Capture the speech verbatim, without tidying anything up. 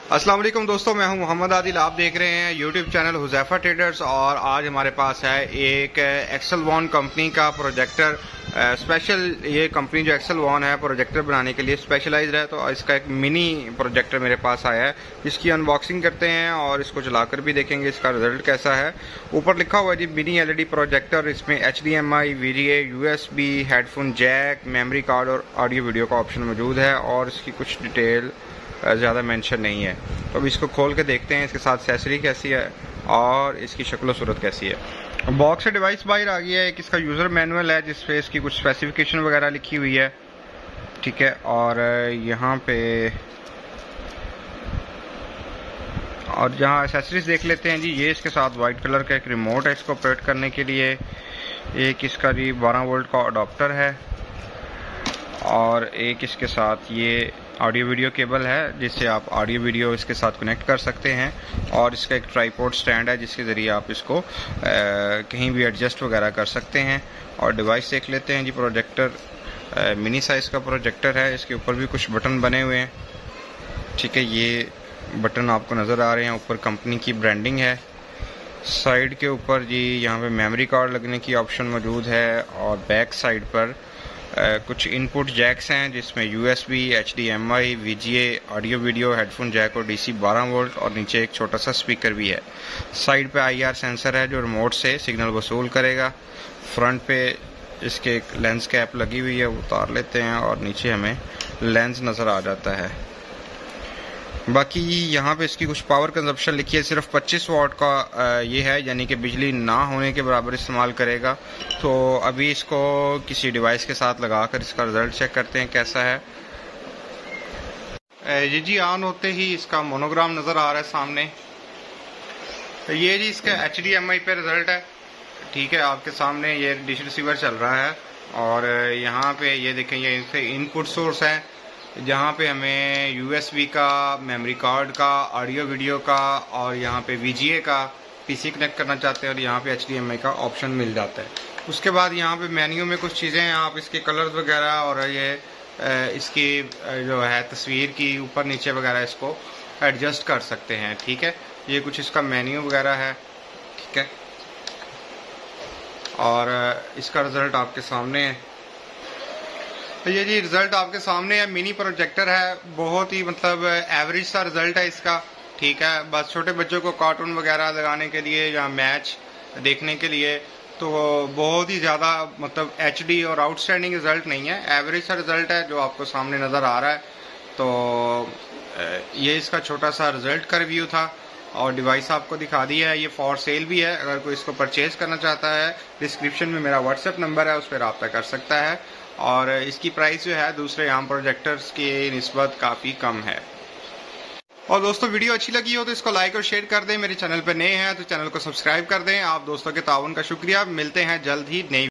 अस्सलाम वालेकुम दोस्तों, मैं हूं मोहम्मद आदिल। आप देख रहे हैं यूट्यूब चैनल हुज़ैफा ट्रेडर्स। और आज हमारे पास है एक एक्सेल वन कंपनी का प्रोजेक्टर स्पेशल। ये कंपनी जो एक्सेल वन है प्रोजेक्टर बनाने के लिए स्पेशलाइज्ड है, तो इसका एक मिनी प्रोजेक्टर मेरे पास आया है, जिसकी अनबॉक्सिंग करते हैं और इसको चलाकर भी देखेंगे इसका रिजल्ट कैसा है। ऊपर लिखा हुआ है जी मिनी एलईडी प्रोजेक्टर। इसमें H D M I, VGA, USB, headphone jack, memory card और ऑडियो वीडियो का ऑप्शन मौजूद है, और इसकी कुछ डिटेल ज़्यादा मेंशन नहीं है। तो अब इसको खोल के देखते हैं इसके साथ एक्सेसरी कैसी है और इसकी शक्ल सूरत कैसी है। बॉक्स से डिवाइस बाहर आ गया है। एक इसका यूज़र मैनुअल है जिस पे इसकी कुछ स्पेसिफिकेशन वगैरह लिखी हुई है, ठीक है। और यहाँ पे और जहाँ एक्सेसरीज देख लेते हैं जी, ये इसके साथ वाइट कलर का एक रिमोट है इसको ऑपरेट करने के लिए। एक इसका जी बारह वोल्ट का अडोप्टर है, और एक इसके साथ ये ऑडियो वीडियो केबल है जिससे आप ऑडियो वीडियो इसके साथ कनेक्ट कर सकते हैं। और इसका एक ट्राइपॉड स्टैंड है जिसके ज़रिए आप इसको आ, कहीं भी एडजस्ट वगैरह कर सकते हैं। और डिवाइस देख लेते हैं जी, प्रोजेक्टर मिनी साइज़ का प्रोजेक्टर है। इसके ऊपर भी कुछ बटन बने हुए हैं, ठीक है। ये बटन आपको नज़र आ रहे हैं, ऊपर कंपनी की ब्रांडिंग है। साइड के ऊपर जी यहाँ पे मेमोरी कार्ड लगने की ऑप्शन मौजूद है, और बैक साइड पर Uh, कुछ इनपुट जैक्स हैं जिसमें USB, HDMI, VGA, audio video, headphone jack और डीसी बारह वोल्ट, और नीचे एक छोटा सा स्पीकर भी है। साइड पे आईआर सेंसर है जो रिमोट से सिग्नल वसूल करेगा। फ्रंट पे इसके एक लेंस कैप लगी हुई है, वो उतार लेते हैं और नीचे हमें लेंस नज़र आ जाता है। बाकी यहाँ पे इसकी कुछ पावर कंजप्शन लिखी है, सिर्फ पच्चीस वाट का ये है, यानी कि बिजली ना होने के बराबर इस्तेमाल करेगा। तो अभी इसको किसी डिवाइस के साथ लगाकर इसका रिजल्ट चेक करते हैं कैसा है। ये जी ऑन होते ही इसका मोनोग्राम नज़र आ रहा है सामने। ये जी इसका एच डी एम आई पे रिजल्ट है, ठीक है। आपके सामने ये डिश रिसीवर चल रहा है, और यहाँ पे ये देखें ये इनसे इनपुट सोर्स है जहाँ पे हमें यूएसबी का, मेमोरी कार्ड का, ऑडियो वीडियो का, और यहाँ पे वीजीए का पीसी कनेक्ट करना चाहते हैं, और यहाँ पे एचडीएमआई का ऑप्शन मिल जाता है। उसके बाद यहाँ पे मेन्यू में कुछ चीज़ें हैं, आप इसके कलर्स वगैरह और ये इसकी जो है तस्वीर की ऊपर नीचे वगैरह इसको एडजस्ट कर सकते हैं, ठीक है। ये कुछ इसका मेन्यू वगैरह है, ठीक है। और इसका रिजल्ट आपके सामने है। तो ये जी रिजल्ट आपके सामने है। मिनी प्रोजेक्टर है, बहुत ही मतलब एवरेज सा रिजल्ट है इसका, ठीक है। बस छोटे बच्चों को कार्टून वगैरह लगाने के लिए या मैच देखने के लिए तो बहुत ही ज़्यादा मतलब एचडी और आउटस्टैंडिंग रिजल्ट नहीं है, एवरेज सा रिजल्ट है जो आपको सामने नज़र आ रहा है। तो ये इसका छोटा सा रिजल्ट का रिव्यू था, और डिवाइस आपको दिखा दी है। ये फॉर सेल भी है, अगर कोई इसको परचेज करना चाहता है डिस्क्रिप्शन में मेरा व्हाट्सएप नंबर है, उस पर रब्ता कर सकता है। और इसकी प्राइस जो है दूसरे आम प्रोजेक्टर्स की निस्बत काफ़ी कम है। और दोस्तों वीडियो अच्छी लगी हो तो इसको लाइक और शेयर कर दें। मेरे चैनल पर नए हैं तो चैनल को सब्सक्राइब कर दें। आप दोस्तों के ताउन का शुक्रिया। मिलते हैं जल्द ही नई